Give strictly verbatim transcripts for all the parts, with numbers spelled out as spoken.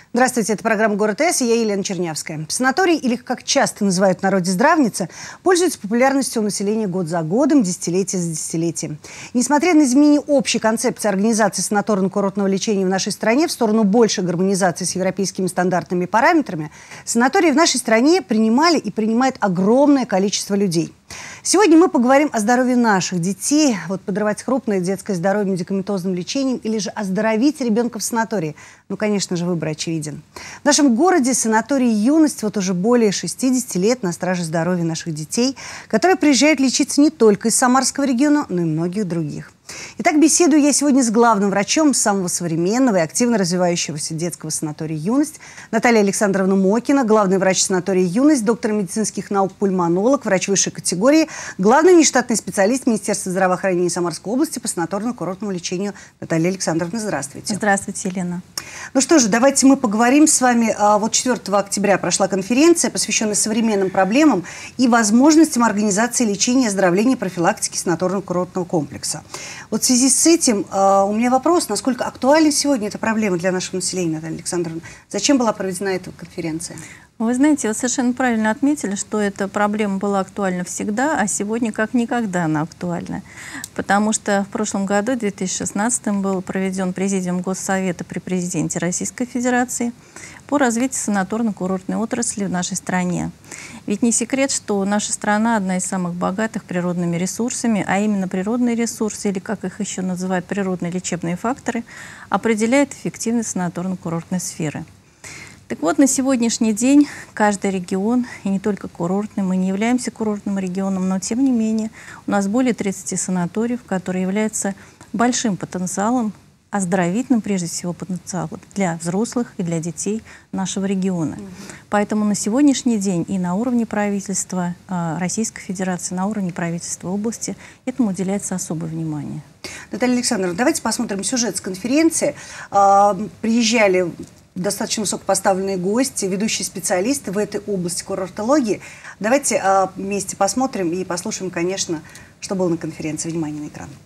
Здравствуйте, это программа «Город С», и я Елена Чернявская. Санаторий, или как часто называют в народе здравница, пользуется популярностью у населения год за годом, десятилетие за десятилетием. Несмотря на изменение общей концепции организации санаторно-курортного лечения в нашей стране в сторону большей гармонизации с европейскими стандартными параметрами, санатории в нашей стране принимали и принимают огромное количество людей. Сегодня мы поговорим о здоровье наших детей, вот подрывать крупное детское здоровье медикаментозным лечением или же оздоровить ребенка в санатории. Ну, конечно же, выбор очевиден. В нашем городе санаторий «Юность» вот уже более шестидесяти лет на страже здоровья наших детей, которые приезжают лечиться не только из Самарского региона, но и многих других. Итак, беседую я сегодня с главным врачом самого современного и активно развивающегося детского санатория «Юность» Натальей Александровной Мокина, главный врач санатория «Юность», доктор медицинских наук, пульмонолог, врач высшей категории, главный внештатный специалист Министерства здравоохранения Самарской области по санаторно-курортному лечению. Наталья Александровна, здравствуйте. Здравствуйте, Елена. Ну что же, давайте мы поговорим с вами. Вот четвёртого октября прошла конференция, посвященная современным проблемам и возможностям организации лечения и оздоровления и профилактики санаторно-курортного комплекса. Вот в связи с этим э, у меня вопрос, насколько актуальна сегодня эта проблема для нашего населения, Наталья Александровна? Зачем была проведена эта конференция? Вы знаете, вы совершенно правильно отметили, что эта проблема была актуальна всегда, а сегодня как никогда она актуальна. Потому что в прошлом году, в две тысячи шестнадцатом, был проведен Президиум Госсовета при президенте Российской Федерации по развитию санаторно-курортной отрасли в нашей стране. Ведь не секрет, что наша страна одна из самых богатых природными ресурсами, а именно природные ресурсы, или как их еще называют, природные лечебные факторы, определяет эффективность санаторно-курортной сферы. Так вот, на сегодняшний день каждый регион, и не только курортный, мы не являемся курортным регионом, но тем не менее у нас более тридцати санаториев, которые являются большим потенциалом, оздоровительным прежде всего потенциалом для взрослых и для детей нашего региона. Mm-hmm. Поэтому на сегодняшний день и на уровне правительства э, Российской Федерации, на уровне правительства области этому уделяется особое внимание. Наталья Александровна, давайте посмотрим сюжет с конференции. А, приезжали достаточно высокопоставленные гости, ведущие специалисты в этой области курортологии. Давайте а, вместе посмотрим и послушаем, конечно, что было на конференции. Внимание на экран.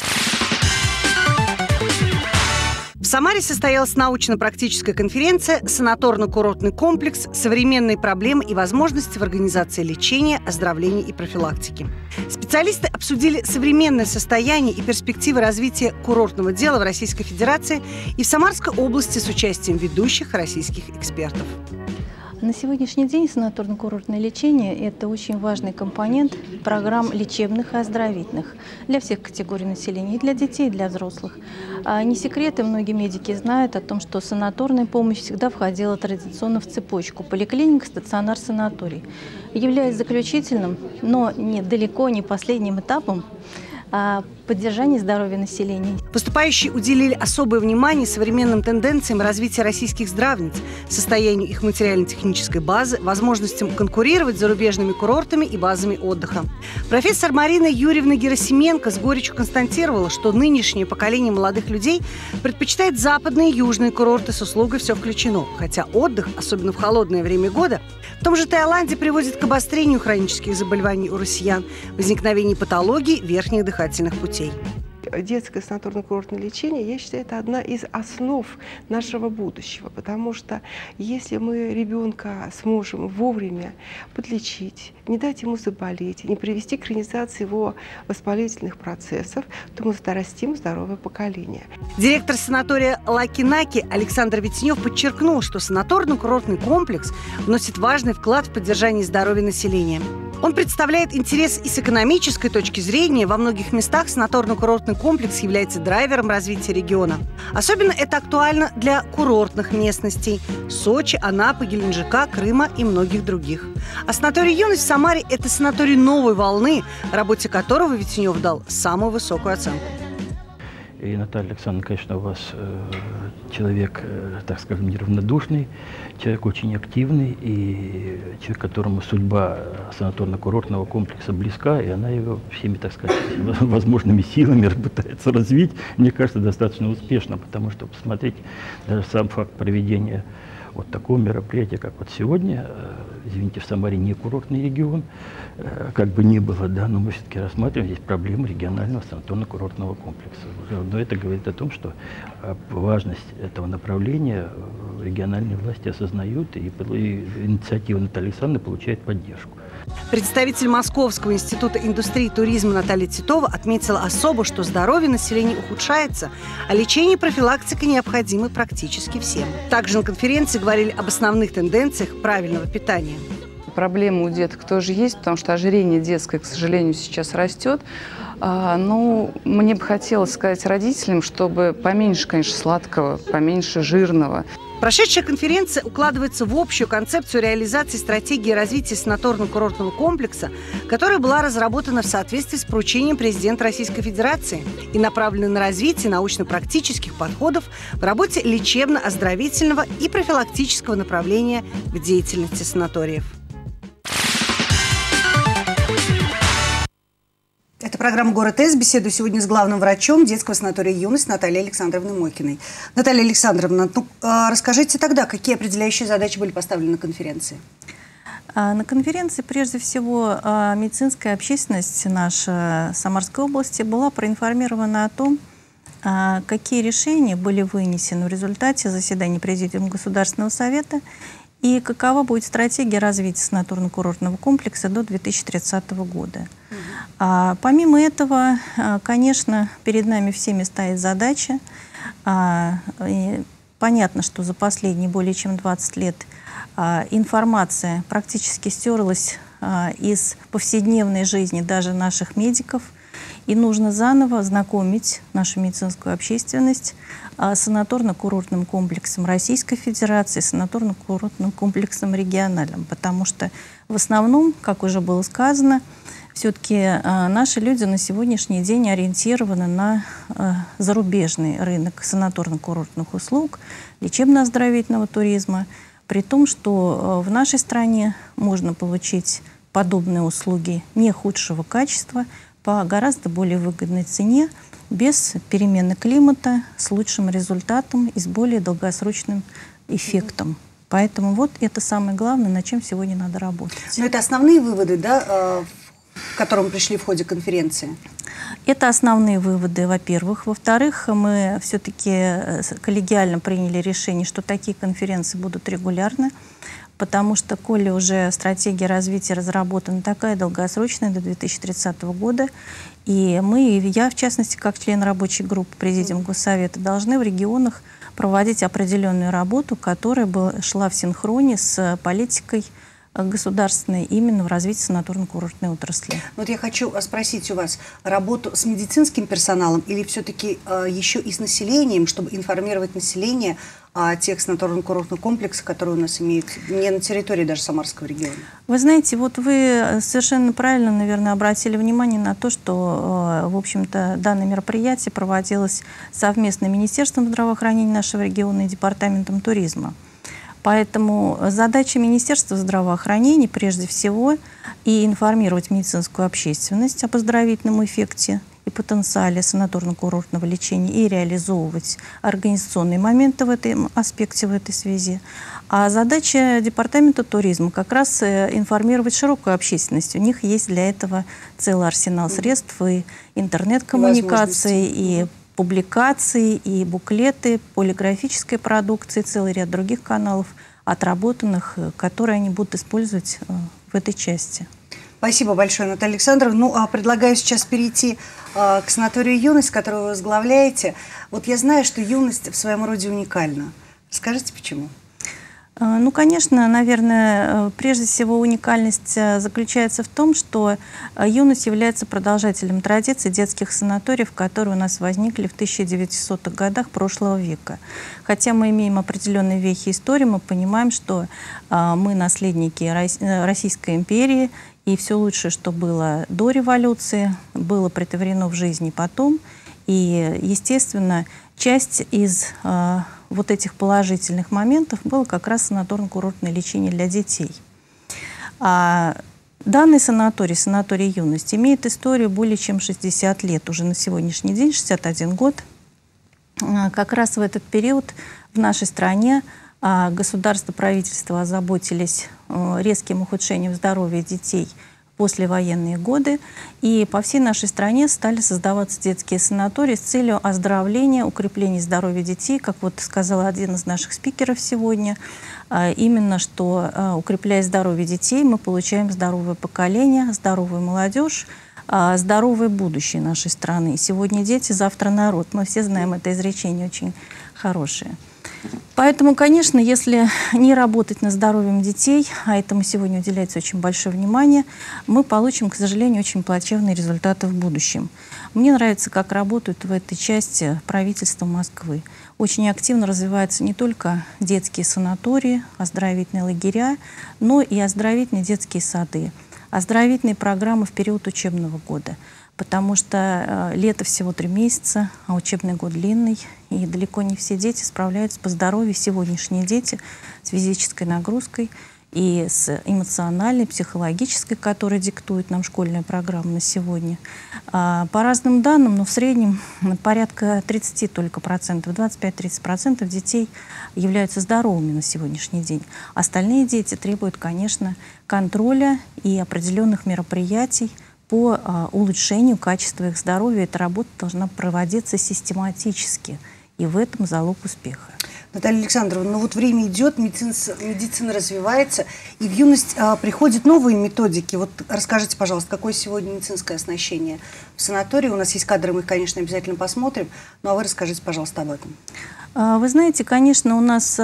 В Самаре состоялась научно-практическая конференция «Санаторно-курортный комплекс. Современные проблемы и возможности в организации лечения, оздоровления и профилактики». Специалисты обсудили современное состояние и перспективы развития курортного дела в Российской Федерации и в Самарской области с участием ведущих российских экспертов. На сегодняшний день санаторно-курортное лечение – это очень важный компонент программ лечебных и оздоровительных для всех категорий населения, и для детей, и для взрослых. А не секрет, и многие медики знают о том, что санаторная помощь всегда входила традиционно в цепочку поликлиника, стационар, санаторий, являясь заключительным, но не, далеко не последним этапом поддержания здоровья населения. Выступающие уделили особое внимание современным тенденциям развития российских здравниц, состоянию их материально-технической базы, возможностям конкурировать с зарубежными курортами и базами отдыха. Профессор Марина Юрьевна Герасименко с горечью констатировала, что нынешнее поколение молодых людей предпочитает западные и южные курорты с услугой «все включено», хотя отдых, особенно в холодное время года, в том же Таиланде приводит к обострению хронических заболеваний у россиян, возникновению патологий верхних дыхательных путей. Детское санаторно-курортное лечение, я считаю, это одна из основ нашего будущего, потому что если мы ребенка сможем вовремя подлечить, не дать ему заболеть, не привести к хронизации его воспалительных процессов, то мы дорастим здоровое поколение. Директор санатория Лаки-Наки Александр Витенев подчеркнул, что санаторно-курортный комплекс вносит важный вклад в поддержание здоровья населения. Он представляет интерес и с экономической точки зрения. Во многих местах санаторно-курортный комплекс является драйвером развития региона. Особенно это актуально для курортных местностей – Сочи, Анапы, Геленджика, Крыма и многих других. А санаторий «Юность» в Самаре – это санаторий новой волны, работе которого Витенев дал самую высокую оценку. И, Наталья Александровна, конечно, у вас э, человек, э, так скажем, неравнодушный, человек очень активный, и человек, которому судьба санаторно-курортного комплекса близка, и она его всеми, так сказать, возможными силами пытается развить, мне кажется, достаточно успешно, потому что, посмотрите, даже сам факт проведения вот такого мероприятия, как вот сегодня, извините, в Самаре не курортный регион, как бы ни было, да, но мы все-таки рассматриваем здесь проблемы регионального санаторно-курортного комплекса. Но это говорит о том, что важность этого направления региональные власти осознают, и, и инициатива Натальи Александровны получает поддержку. Представитель Московского института индустрии и туризма Наталья Титова отметила особо, что здоровье населения ухудшается, а лечение и профилактика необходимы практически всем. Также на конференции говорили об основных тенденциях правильного питания. Проблемы у деток тоже есть, потому что ожирение детское, к сожалению, сейчас растет. А, ну, мне бы хотелось сказать родителям, чтобы поменьше, конечно, сладкого, поменьше жирного. Прошедшая конференция укладывается в общую концепцию реализации стратегии развития санаторно-курортного комплекса, которая была разработана в соответствии с поручением президента Российской Федерации и направлена на развитие научно-практических подходов в работе лечебно-оздоровительного и профилактического направления в деятельности санаториев. Это программа «Город С». Беседую сегодня с главным врачом детского санатория «Юность» Натальей Александровной Мокиной. Наталья Александровна, ну, расскажите тогда, какие определяющие задачи были поставлены на конференции? На конференции, прежде всего, медицинская общественность наша Самарской области была проинформирована о том, какие решения были вынесены в результате заседания Президиума Государственного совета и какова будет стратегия развития санаторно-курортного комплекса до две тысячи тридцатого года. Угу. А, помимо этого, конечно, перед нами всеми стоит задача. А, понятно, что за последние более чем двадцать лет а, информация практически стерлась а, из повседневной жизни даже наших медиков. И нужно заново знакомить нашу медицинскую общественность с санаторно-курортным комплексом Российской Федерации, санаторно-курортным комплексом региональным. Потому что в основном, как уже было сказано, все-таки наши люди на сегодняшний день ориентированы на зарубежный рынок санаторно-курортных услуг, лечебно-оздоровительного туризма, при том, что в нашей стране можно получить подобные услуги не худшего качества, по гораздо более выгодной цене, без перемены климата, с лучшим результатом и с более долгосрочным эффектом. Mm-hmm. Поэтому вот это самое главное, над чем сегодня надо работать. Но это основные выводы, да, к которым пришли в ходе конференции? Это основные выводы, во-первых. Во-вторых, мы все-таки коллегиально приняли решение, что такие конференции будут регулярны, потому что, коли уже стратегия развития разработана такая долгосрочная до две тысячи тридцатого года, и мы, и я, в частности, как член рабочей группы Президиума Госсовета, должны в регионах проводить определенную работу, которая была, шла в синхроне с политикой государственной именно в развитии санаторно-курортной отрасли. Вот я хочу спросить у вас, работу с медицинским персоналом или все-таки э, еще и с населением, чтобы информировать население о тех санаторно-курортных комплексах, которые у нас имеются не на территории даже Самарского региона? Вы знаете, вот вы совершенно правильно, наверное, обратили внимание на то, что, в общем-то, данное мероприятие проводилось совместно Министерством здравоохранения нашего региона и Департаментом туризма. Поэтому задача Министерства здравоохранения, прежде всего, и информировать медицинскую общественность об оздоровительном эффекте и потенциале санаторно-курортного лечения и реализовывать организационные моменты в этом аспекте, в этой связи. А задача Департамента туризма как раз информировать широкую общественность. У них есть для этого целый арсенал средств и интернет-коммуникации, и публикации, и буклеты, полиграфической продукции, целый ряд других каналов, отработанных, которые они будут использовать в этой части. Спасибо большое, Наталья Александровна. Ну, а предлагаю сейчас перейти а, к санаторию «Юность», который вы возглавляете. Вот я знаю, что «Юность» в своем роде уникальна. Скажите, почему? Ну, конечно, наверное, прежде всего уникальность заключается в том, что «Юность» является продолжателем традиций детских санаториев, которые у нас возникли в тысяча девятисотых годах прошлого века. Хотя мы имеем определенные вехи истории, мы понимаем, что мы наследники Российской империи, и все лучшее, что было до революции, было претворено в жизнь и потом. И, естественно, часть из э, вот этих положительных моментов было как раз санаторно-курортное лечение для детей. А данный санаторий, санаторий «Юность», имеет историю более чем шестьдесят лет, уже на сегодняшний день, шестьдесят один год. А, как раз в этот период в нашей стране а, государство, правительство озаботились а, резким ухудшением здоровья детей послевоенные годы, и по всей нашей стране стали создаваться детские санатории с целью оздоровления, укрепления здоровья детей, как вот сказал один из наших спикеров сегодня, именно что, укрепляя здоровье детей, мы получаем здоровое поколение, здоровую молодежь, здоровое будущее нашей страны. Сегодня дети, завтра народ. Мы все знаем это изречение очень хорошее. Поэтому, конечно, если не работать над здоровьем детей, а этому сегодня уделяется очень большое внимание, мы получим, к сожалению, очень плачевные результаты в будущем. Мне нравится, как работают в этой части правительство Москвы. Очень активно развиваются не только детские санатории, оздоровительные лагеря, но и оздоровительные детские сады, оздоровительные программы в период учебного года. Потому что э, лето всего три месяца, а учебный год длинный, и далеко не все дети справляются по здоровью. Сегодняшние дети с физической нагрузкой и с эмоциональной, психологической, которая диктует нам школьная программа на сегодня. А, по разным данным, но в среднем порядка тридцати только процентов, двадцать пять — тридцать процентов детей являются здоровыми на сегодняшний день. Остальные дети требуют, конечно, контроля и определенных мероприятий по а, улучшению качества их здоровья. Эта работа должна проводиться систематически, и в этом залог успеха. Наталья Александровна, ну вот время идет, медицина, медицина развивается, и в юность а, приходят новые методики. Вот расскажите, пожалуйста, какое сегодня медицинское оснащение в санатории? У нас есть кадры, мы их, конечно, обязательно посмотрим. Ну а вы расскажите, пожалуйста, об этом. Вы знаете, конечно, у нас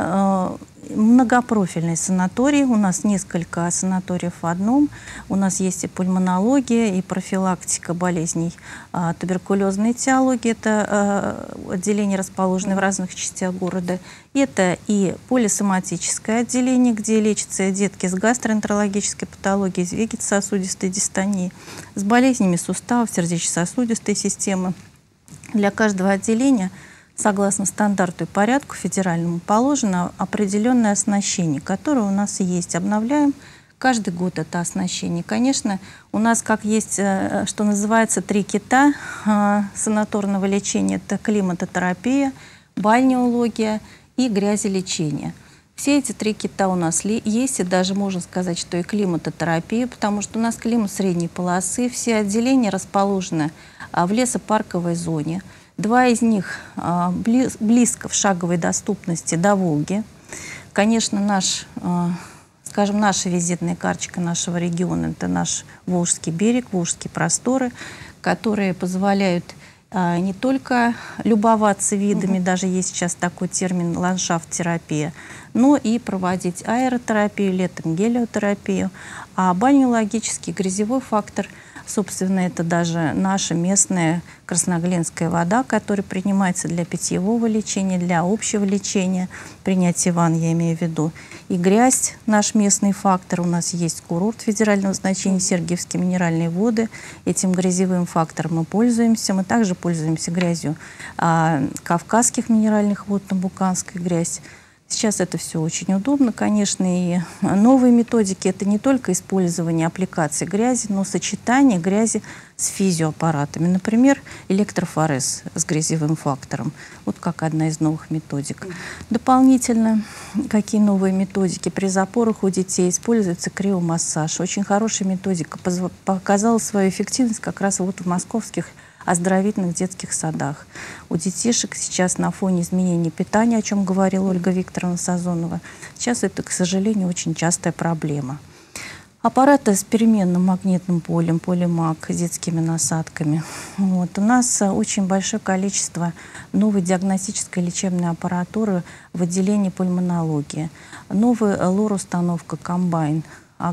многопрофильный санаторий, у нас несколько санаториев в одном. У нас есть и пульмонология, и профилактика болезней туберкулезной этиологии. Это отделение, расположенное в разных частях города. Это и полисоматическое отделение, где лечатся детки с гастроэнтерологической патологией, с вегетососудистой дистонией, с болезнями суставов, сердечно-сосудистой системы. Для каждого отделения, согласно стандарту и порядку федеральному, положено определенное оснащение, которое у нас и есть. Обновляем каждый год это оснащение. Конечно, у нас, как есть, что называется, три кита санаторного лечения. Это климатотерапия, бальнеология и грязелечение. Все эти три кита у нас есть, и даже можно сказать, что и климатотерапия, потому что у нас климат средней полосы. Все отделения расположены в лесопарковой зоне. Два из них а, близ, близко в шаговой доступности до Волги. Конечно, наш, а, скажем, наша визитная карточка нашего региона – это наш Волжский берег, Волжские просторы, которые позволяют а, не только любоваться видами, угу. даже есть сейчас такой термин ландшафт-терапия, но и проводить аэротерапию, летом гелиотерапию. А бальнеологический грязевой фактор – собственно, это даже наша местная красноглинская вода, которая принимается для питьевого лечения, для общего лечения, принятия ванн, я имею в виду. И грязь, наш местный фактор. У нас есть курорт федерального значения, Сергиевские минеральные воды. Этим грязевым фактором мы пользуемся. Мы также пользуемся грязью а, кавказских минеральных вод, тамбуканская грязь. Сейчас это все очень удобно, конечно, и новые методики – это не только использование аппликации грязи, но сочетание грязи с физиоаппаратами. Например, электрофорез с грязевым фактором. Вот как одна из новых методик. Дополнительно, какие новые методики? При запорах у детей используется криомассаж. Очень хорошая методика, показала свою эффективность как раз вот в московских оздоровительных детских садах. У детишек сейчас на фоне изменения питания, о чем говорила Ольга Викторовна Сазонова, сейчас это, к сожалению, очень частая проблема. Аппараты с переменным магнитным полем, полимаг, с детскими насадками. Вот. У нас очень большое количество новой диагностической лечебной аппаратуры в отделении пульмонологии. Новая лор-установка «Комбайн».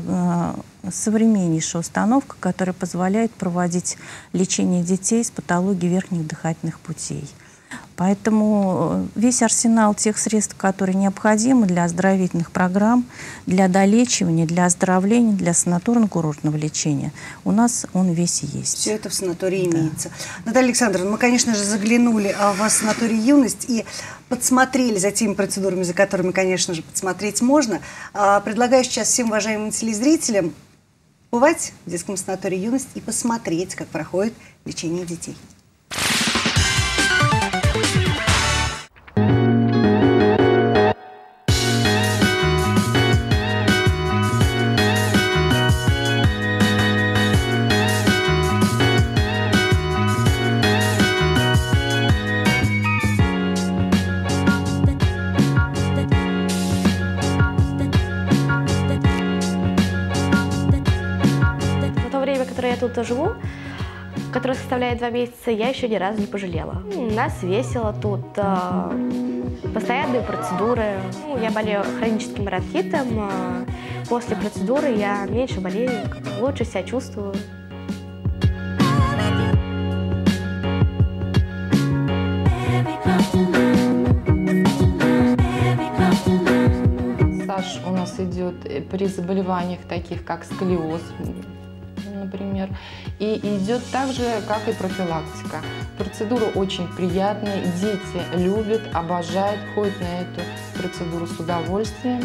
Современнейшая установка, которая позволяет проводить лечение детей с патологией верхних дыхательных путей. Поэтому весь арсенал тех средств, которые необходимы для оздоровительных программ, для долечивания, для оздоровления, для санаторно-курортного лечения, у нас он весь и есть. Все это в санатории да. имеется. Наталья Александровна, мы, конечно же, заглянули в вас санаторий «Юность» и подсмотрели за теми процедурами, за которыми, конечно же, подсмотреть можно. Предлагаю сейчас всем уважаемым телезрителям побывать в детском санатории «Юность» и посмотреть, как проходит лечение детей. тут живу, который составляет два месяца, я еще ни разу не пожалела. У нас весело тут, э, постоянные процедуры. Ну, я болею хроническим бронхитом. Э, после процедуры я меньше болею, лучше себя чувствую. Массаж у нас идет при заболеваниях таких, как сколиоз, например, и идет так же, как и профилактика. Процедура очень приятная, дети любят, обожают, ходят на эту процедуру с удовольствием.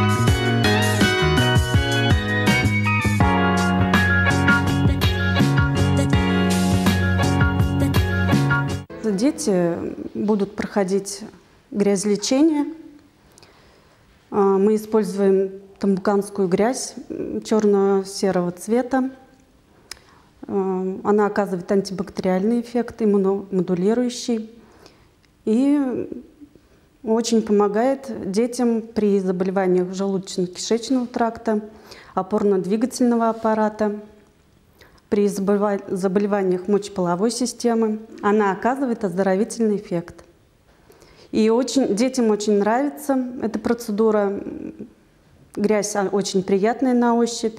Дети будут проходить грязелечение. Мы используем тамбуканскую грязь черно-серого цвета. Она оказывает антибактериальный эффект, иммуномодулирующий. И очень помогает детям при заболеваниях желудочно-кишечного тракта, опорно-двигательного аппарата, при заболеваниях мочеполовой системы. Она оказывает оздоровительный эффект. И очень, детям очень нравится эта процедура. Грязь очень приятная на ощупь.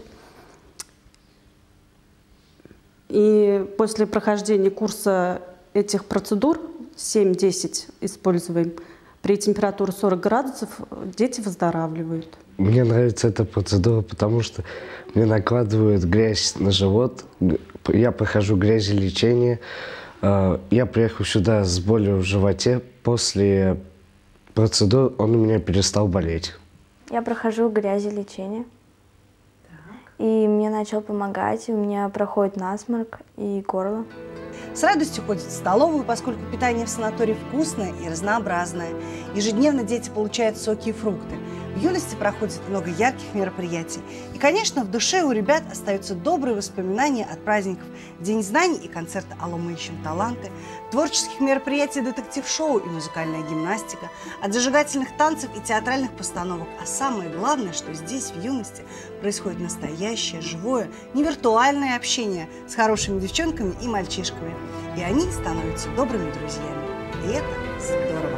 И после прохождения курса этих процедур, семь-десять используем, при температуре сорок градусов дети выздоравливают. Мне нравится эта процедура, потому что мне накладывают грязь на живот. Я прохожу грязелечение. Я приехал сюда с болью в животе. После процедур он у меня перестал болеть. Я прохожу грязелечение. И мне начал помогать, у меня проходит насморк и горло. С радостью ходят в столовую, поскольку питание в санатории вкусное и разнообразное. Ежедневно дети получают соки и фрукты. В юности проходит много ярких мероприятий. И, конечно, в душе у ребят остаются добрые воспоминания от праздников День знаний и концерта «Алло, мы ищем таланты», творческих мероприятий детектив-шоу и музыкальная гимнастика, от зажигательных танцев и театральных постановок. А самое главное, что здесь, в юности, происходит настоящее, живое, не виртуальное общение с хорошими девчонками и мальчишками. И они становятся добрыми друзьями. И это здорово.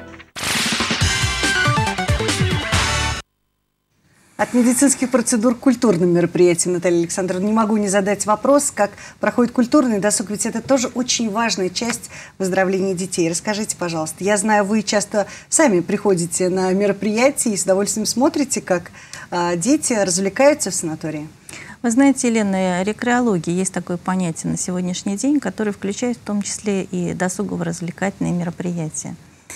От медицинских процедур к культурным мероприятиям, Наталья Александровна, не могу не задать вопрос, как проходит культурный досуг, ведь это тоже очень важная часть выздоровления детей. Расскажите, пожалуйста. Я знаю, вы часто сами приходите на мероприятия и с удовольствием смотрите, как а, дети развлекаются в санатории. Вы знаете, Елена, рекреология, есть такое понятие на сегодняшний день, которое включает в том числе и досугово-развлекательные мероприятия.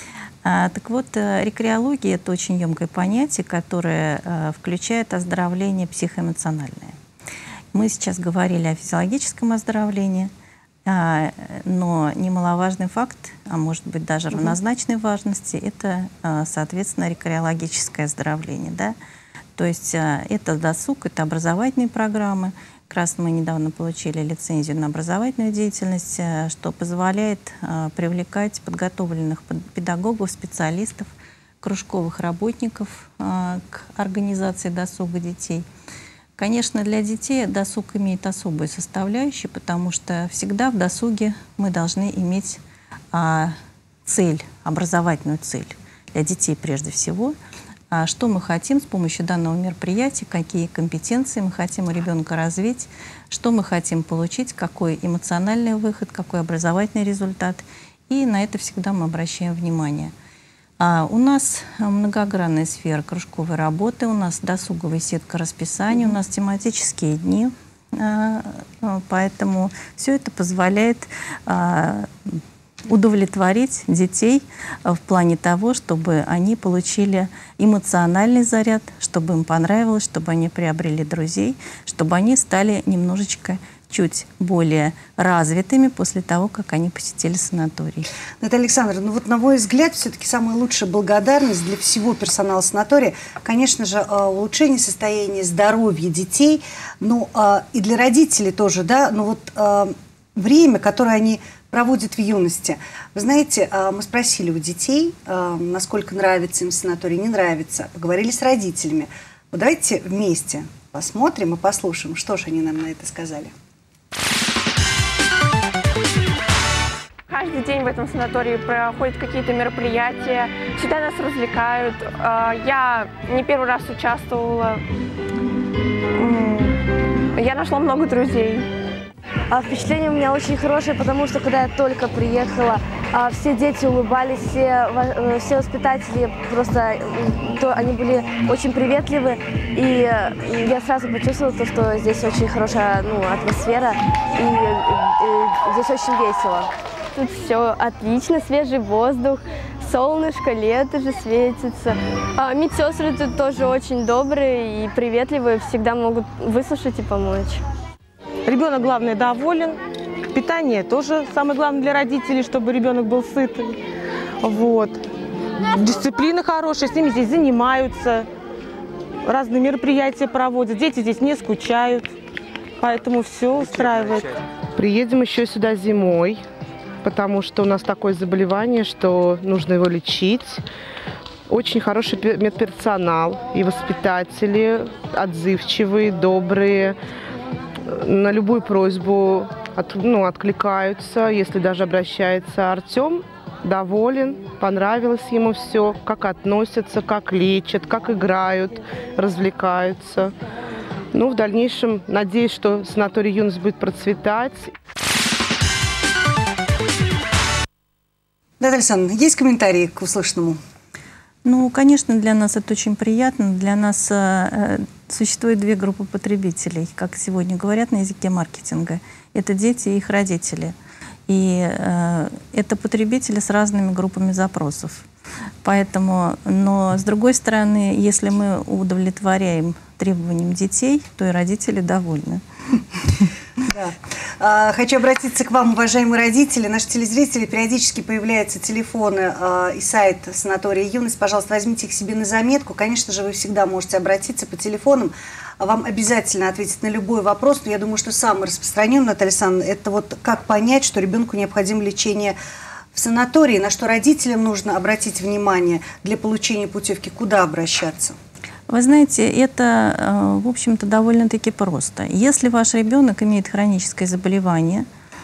А, так вот, рекреология – это очень емкое понятие, которое а, включает оздоровление психоэмоциональное. Мы сейчас говорили о физиологическом оздоровлении, а, но немаловажный факт, а может быть даже равнозначной важности, это, а, соответственно, рекреологическое оздоровление. Да? То есть а, это досуг, это образовательные программы. Как раз мы недавно получили лицензию на образовательную деятельность, что позволяет а, привлекать подготовленных педагогов, специалистов, кружковых работников а, к организации досуга детей. Конечно, для детей досуг имеет особую составляющую, потому что всегда в досуге мы должны иметь а, цель, образовательную цель для детей прежде всего. А что мы хотим с помощью данного мероприятия, какие компетенции мы хотим у ребенка развить, что мы хотим получить, какой эмоциональный выход, какой образовательный результат. И на это всегда мы обращаем внимание. А у нас многогранная сфера кружковой работы, у нас досуговая сетка расписания, у нас тематические дни. А, поэтому все это позволяет а, удовлетворить детей в плане того, чтобы они получили эмоциональный заряд, чтобы им понравилось, чтобы они приобрели друзей, чтобы они стали немножечко чуть более развитыми после того, как они посетили санаторий. Наталья Александровна, ну вот на мой взгляд, все-таки самая лучшая благодарность для всего персонала санатория, конечно же, улучшение состояния здоровья детей, ну и для родителей тоже, да, ну вот время, которое они проводят в юности. Вы знаете, мы спросили у детей, насколько нравится им санаторий, не нравится, поговорили с родителями. Вот давайте вместе посмотрим и послушаем, что же они нам на это сказали. каждый день в этом санатории проходят какие-то мероприятия, всегда нас развлекают. Я не первый раз участвовала. Я нашла много друзей. А впечатление у меня очень хорошее, потому что когда я только приехала, все дети улыбались, все, все воспитатели просто, то они были очень приветливы, и я сразу почувствовала то, что здесь очень хорошая, ну, атмосфера, и, и здесь очень весело. Тут все отлично, свежий воздух, солнышко, лето же светится. А медсестры тут тоже очень добрые и приветливые, всегда могут выслушать и помочь. Ребенок, главное, доволен. Питание тоже самое главное для родителей, чтобы ребенок был сытый. Вот. Дисциплина хорошая, с ними здесь занимаются, разные мероприятия проводят. Дети здесь не скучают, поэтому все устраивает. Приедем еще сюда зимой, потому что у нас такое заболевание, что нужно его лечить. Очень хороший медперсонал и воспитатели, отзывчивые, добрые. На любую просьбу от, ну, откликаются, если даже обращается. Артем доволен, понравилось ему все, как относятся, как лечат, как играют, развлекаются. Ну, в дальнейшем, надеюсь, что санаторий «Юность» будет процветать. Наталья Александровна, есть комментарии к услышанному? Ну, конечно, для нас это очень приятно. Для нас э, существует две группы потребителей, как сегодня говорят на языке маркетинга. Это дети и их родители. И э, это потребители с разными группами запросов. Поэтому, но с другой стороны, если мы удовлетворяем требованиям детей, то и родители довольны. Да. Хочу обратиться к вам, уважаемые родители. Наши телезрители, периодически появляются телефоны и сайт санатория «Юность». Пожалуйста, возьмите их себе на заметку. Конечно же, вы всегда можете обратиться по телефонам. Вам обязательно ответят на любой вопрос. Но я думаю, что самый распространенный, Наталья Александровна, это вот как понять, что ребенку необходимо лечение в санатории, на что родителям нужно обратить внимание для получения путевки, куда обращаться? Вы знаете, это, в общем-то, довольно-таки просто. Если ваш ребенок имеет хроническое заболевание,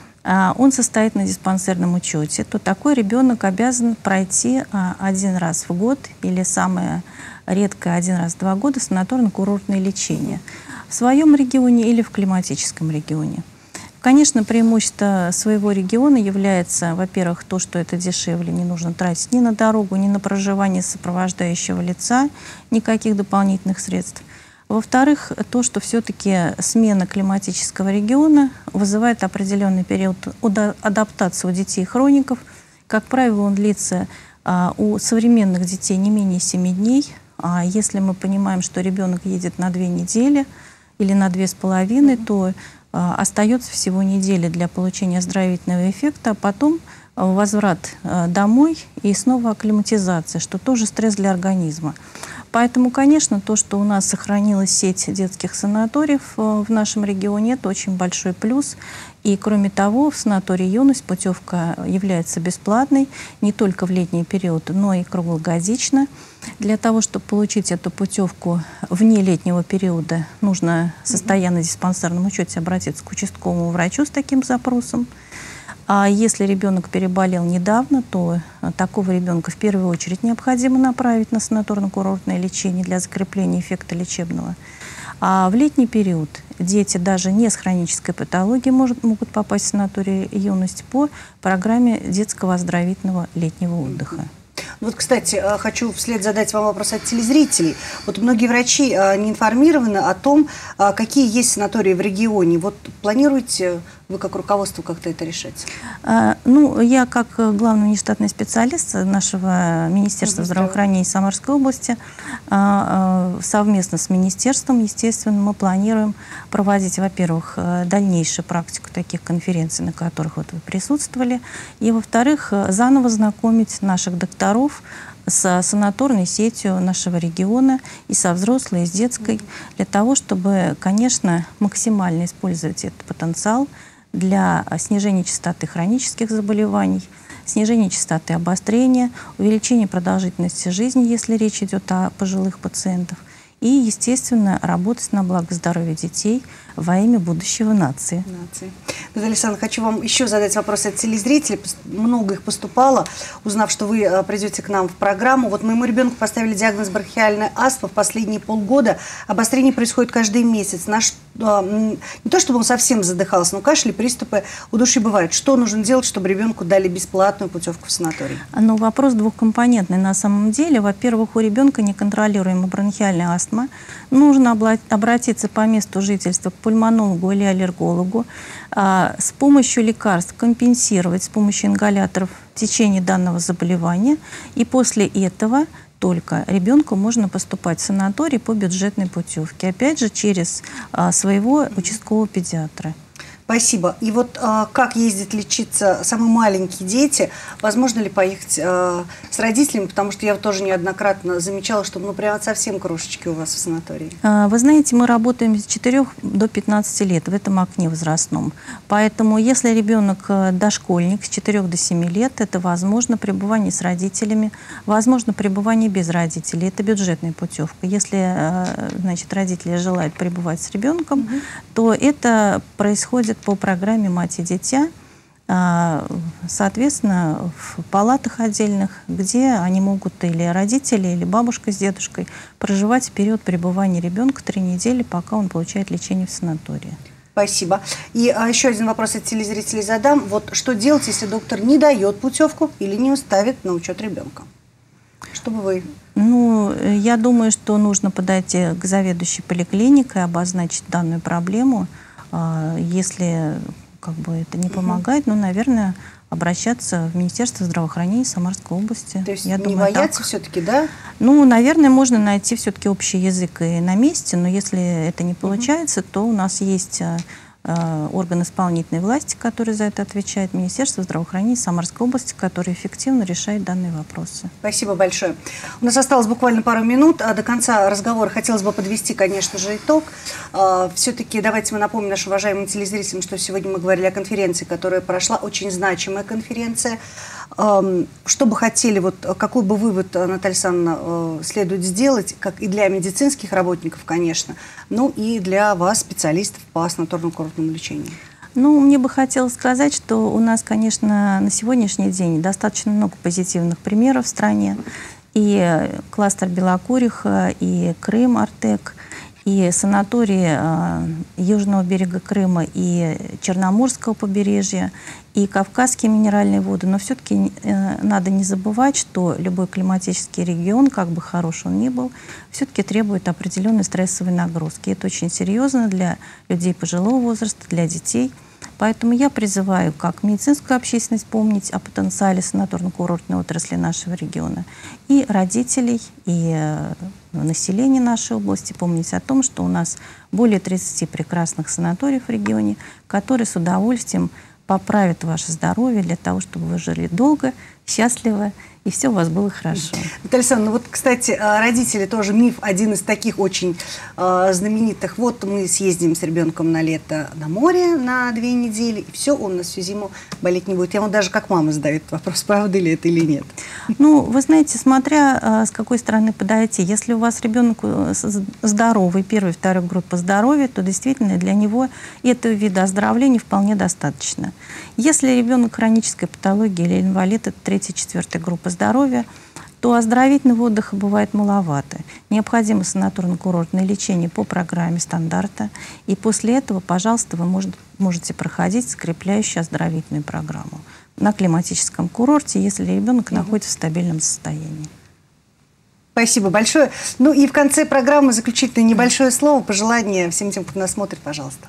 он состоит на диспансерном учете, то такой ребенок обязан пройти один раз в год или самое редкое один раз в два года санаторно-курортное лечение в своем регионе или в климатическом регионе. Конечно, преимущество своего региона является, во-первых, то, что это дешевле, не нужно тратить ни на дорогу, ни на проживание сопровождающего лица, никаких дополнительных средств. Во-вторых, то, что все-таки смена климатического региона вызывает определенный период адаптации у детей и хроников. Как правило, он длится а, у современных детей не менее семи дней. А если мы понимаем, что ребенок едет на две недели или на две с половиной, то остается всего неделя для получения оздоровительного эффекта, а потом возврат домой и снова акклиматизация, что тоже стресс для организма. Поэтому, конечно, то, что у нас сохранилась сеть детских санаториев в нашем регионе, это очень большой плюс. И, кроме того, в санатории «Юность» путевка является бесплатной не только в летний период, но и круглогодично. Для того, чтобы получить эту путевку вне летнего периода, нужно, состоя на диспансерном учете, обратиться к участковому врачу с таким запросом. А если ребенок переболел недавно, то такого ребенка в первую очередь необходимо направить на санаторно-курортное лечение для закрепления эффекта лечебного. А в летний период дети даже не с хронической патологией может, могут попасть в санаторий «Юность» по программе детского оздоровительного летнего отдыха. Вот, кстати, хочу вслед задать вам вопрос от телезрителей. Вот многие врачи не информированы о том, какие есть санатории в регионе. Вот планируете вы как руководство как-то это решать? А, ну, я как главный внештатный специалист нашего Министерства здравоохранения Самарской области а, а, совместно с министерством, естественно, мы планируем проводить, во-первых, дальнейшую практику таких конференций, на которых вот вы присутствовали, и, во-вторых, заново знакомить наших докторов с санаторной сетью нашего региона и со взрослой, и с детской, для того, чтобы, конечно, максимально использовать этот потенциал для снижения частоты хронических заболеваний, снижения частоты обострения, увеличения продолжительности жизни, если речь идет о пожилых пациентах, и, естественно, работать на благо здоровья детей во имя будущего нации. нации. Наталья Александровна, хочу вам еще задать вопрос от телезрителей. Много их поступало, узнав, что вы придете к нам в программу. Вот моему ребенку поставили диагноз бронхиальная астма в последние полгода. Обострение происходит каждый месяц. Наш, не то чтобы он совсем задыхался, но кашель и приступы удушья бывают. Что нужно делать, чтобы ребенку дали бесплатную путевку в санаторий? Ну, вопрос двухкомпонентный на самом деле. Во-первых, у ребенка неконтролируемая бронхиальная астма. Нужно обратиться по месту жительства к пульмонологу или аллергологу, а, с помощью лекарств компенсировать с помощью ингаляторов течение данного заболевания. И после этого только ребенку можно поступать в санаторий по бюджетной путевке. Опять же, через а, своего участкового педиатра. Спасибо. И вот а, как ездить лечиться самые маленькие дети? Возможно ли поехать а, с родителями? Потому что я тоже неоднократно замечала, что ну прямо совсем крошечки у вас в санатории. А, вы знаете, мы работаем с четырёх до пятнадцати лет в этом окне возрастном. Поэтому если ребенок дошкольник с четырёх до семи лет, это возможно пребывание с родителями, возможно пребывание без родителей. Это бюджетная путевка. Если а, значит, родители желают пребывать с ребенком, mm-hmm. то это происходит по программе «Мать и дитя», соответственно, в палатах отдельных, где они могут или родители, или бабушка с дедушкой проживать в период пребывания ребенка три недели, пока он получает лечение в санатории. Спасибо. И а, еще один вопрос от телезрителей задам. Вот что делать, если доктор не дает путевку или не ставит на учет ребенка? Что бы вы... Ну, я думаю, что нужно подойти к заведующей поликлиникой, обозначить данную проблему. Если как бы это не помогает, ну, наверное, обращаться в Министерство здравоохранения Самарской области. То есть Я не думаю, бояться так. все-таки, да? Ну, наверное, можно найти все-таки общий язык и на месте, но если это не получается, угу. то у нас есть э, орган исполнительной власти, который за это отвечает, Министерство здравоохранения Самарской области, который эффективно решает данные вопросы. Спасибо большое. У нас осталось буквально пару минут, а до конца разговора хотелось бы подвести, конечно же, итог. Все-таки давайте мы напомним нашим уважаемым телезрителям, что сегодня мы говорили о конференции, которая прошла, очень значимая конференция. Что бы хотели, вот, какой бы вывод, Наталья Александровна, следует сделать, как и для медицинских работников, конечно, ну и для вас, специалистов по санаторно-курортному лечению? Ну, мне бы хотелось сказать, что у нас, конечно, на сегодняшний день достаточно много позитивных примеров в стране. И кластер Белокуриха, и Крым, Артек, и санатории э, Южного берега Крыма, и Черноморского побережья, и Кавказские минеральные воды. Но все-таки э, надо не забывать, что любой климатический регион, как бы хорош он ни был, все-таки требует определенной стрессовой нагрузки. Это очень серьезно для людей пожилого возраста, для детей. Поэтому я призываю как медицинскую общественность помнить о потенциале санаторно-курортной отрасли нашего региона, и родителей, и э, населения нашей области помнить о том, что у нас более тридцати прекрасных санаториев в регионе, которые с удовольствием поправят ваше здоровье для того, чтобы вы жили долго, счастливо, и все у вас было хорошо. Наталья Александровна, вот, кстати, родители тоже миф, один из таких очень э, знаменитых. Вот мы съездим с ребенком на лето на море на две недели, и все, он на всю зиму болеть не будет. Я ему даже как мама задаю этот вопрос, правда ли это или нет. Ну, вы знаете, смотря э, с какой стороны подойти. Если у вас ребенок здоровый, первой, второй группы здоровья, то действительно для него этого вида оздоровления вполне достаточно. Если ребенок хронической патологии или инвалид, это третья, четвертая группа здоровья, то оздоровительного отдыха бывает маловато. Необходимо санаторно-курортное лечение по программе стандарта. И после этого, пожалуйста, вы может, можете проходить скрепляющую оздоровительную программу на климатическом курорте, если ребенок mm-hmm. находится в стабильном состоянии. Спасибо большое. Ну и в конце программы заключительное небольшое слово, пожелание всем тем, кто нас смотрит, пожалуйста.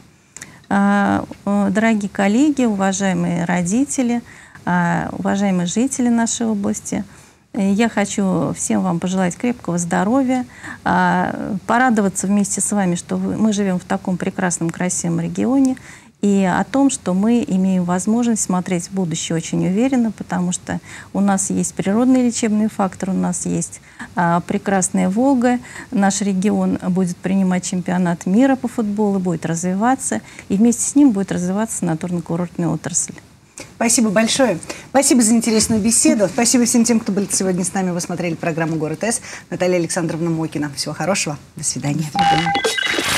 Дорогие коллеги, уважаемые родители, уважаемые жители нашей области, я хочу всем вам пожелать крепкого здоровья, порадоваться вместе с вами, что мы живем в таком прекрасном, красивом регионе, и о том, что мы имеем возможность смотреть в будущее очень уверенно, потому что у нас есть природный лечебный фактор, у нас есть а, прекрасная Волга, наш регион будет принимать чемпионат мира по футболу, будет развиваться, и вместе с ним будет развиваться санаторно-курортная отрасль. Спасибо большое. Спасибо за интересную беседу. Спасибо всем тем, кто был сегодня с нами. Вы смотрели программу «Город С». Наталья Александровна Мокина. Всего хорошего. До свидания. До свидания.